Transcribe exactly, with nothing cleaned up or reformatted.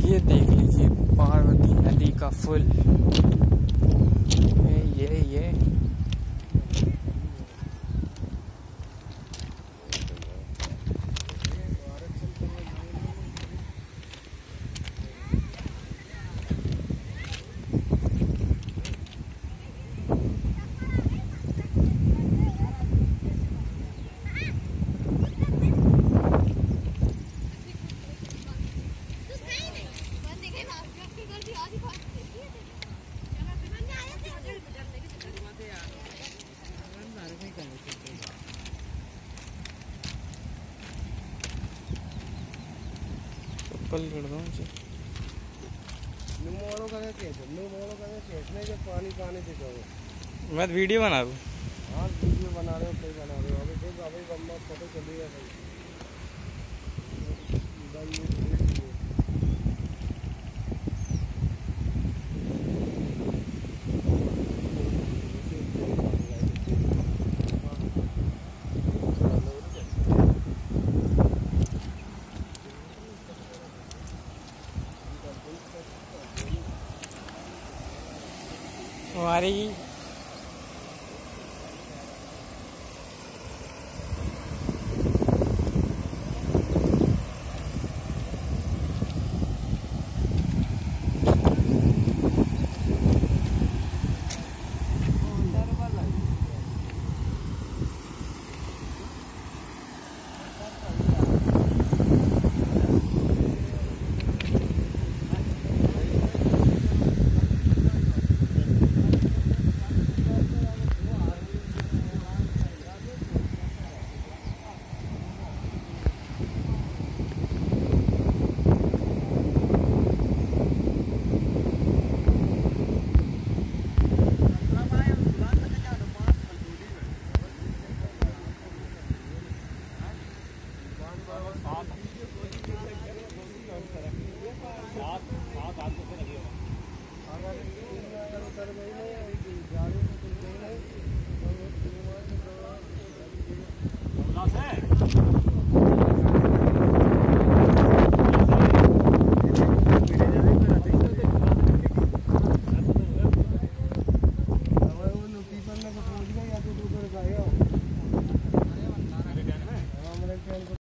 ये देख लीजिए पार्वती नदी का फुल। ये ये ये चप्पल कर दो मुझे। पानी पानी दिखाओ। मैं वीडियो बना दूँ। हाँ वीडियो बना रहे हो, कोई बना रहे हो। अभी देखो अभी बम्मा फोटो चली है भाई। हमारी